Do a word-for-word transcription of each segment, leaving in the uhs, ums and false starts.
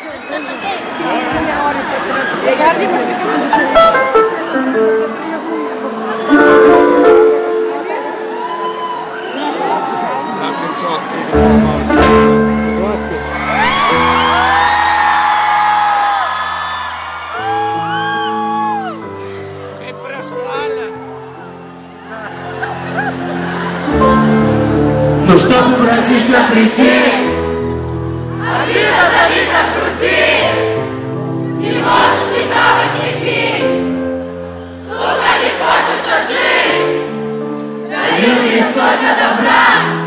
Ну чтобы, братишка, прийти, обида забита в груди, не можешь ни кавать, ни пить, сука, не хочется жить. Дарил ей столько добра,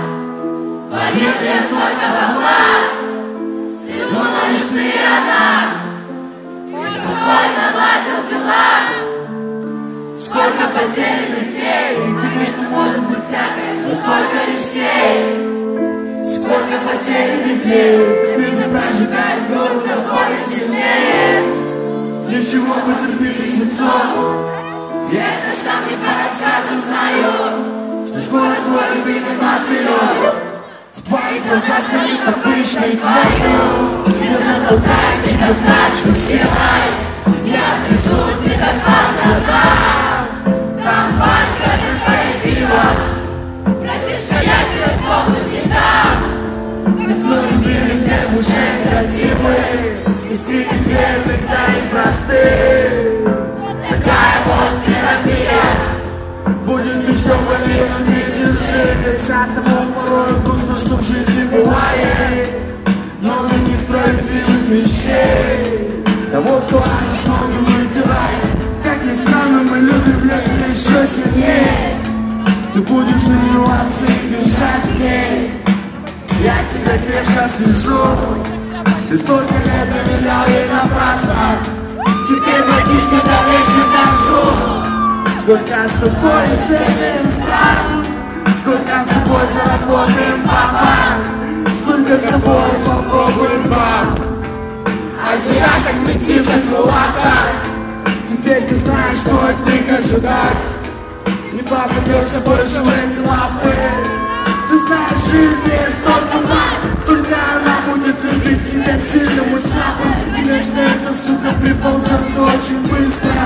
валил ей столько бабла. Ты думаешь, ты и она, ты спокойно ладил дела. Сколько потерянных дней, конечно, может быть всякое, но только не с ней. Сколько потерянных дней, обида прожигает голову, но более сильнее. Ничего, потерпи без лицо, я это сам не по рассказам знаю, что скоро твой любимый мотылек в твоих глазах станет обычной тварью. Я затолкаю тебя в тачку силой, я отвезу тебя к пацанам. Там банька, рыба и пиво, братишка, я тебя с полным не дам. Как мы любили девушек красивых, искренних, верных, да и простых. Такая вот терапия, будет еще больнее, но не держись. От того порой грустно, что в жизни бывает много несправедливых вещей. Того, кто нас ноги вытирает. Как ни странно, мы любим легкие еще сильнее. Ты будешь сомневаться и бежать к ней. Я тебя крепко свяжу. Ты столько лет доверял ей напрасно. Теперь, братишка, доверься дорожу. Сколько с тобой изведаем стран, сколько с тобой заработаем бабах, сколько с тобой попробуем баб. Азиаток, метисок, мулаток. Теперь ты знаешь, что от них ожидать. Не попадешься больше в эти лапы. Ты знаешь, в жизни есть только мать. Только она будет любить тебя сильным и слабым. Конечно, эта сука приползет очень быстро.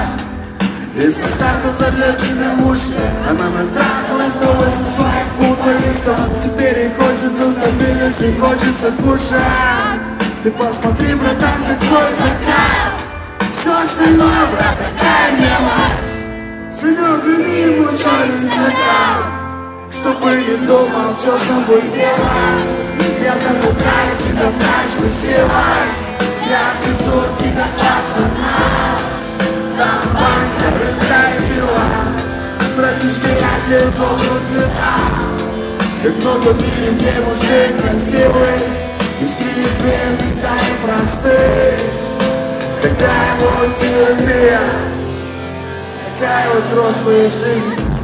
И со старта зальет тебе в уши. Она натрахалась довольно со своих футболистов. Теперь ей хочется стабильности, хочется кушать. Ты посмотри, братан, какой закат. Все остальное, брат, такая мелочь. Сынок, люби ему черный закат, чтобы не думал, что с собой делать. Я затолкаю тебя в тачку силой, я отвезу тебя к пацанам. Там банька, рыба и пиво, братишка, я тебе должен не дам. Как много в мире девушек красивых, искренних, верных, да и простых. Такая вот терапия, такая вот взрослая жизнь.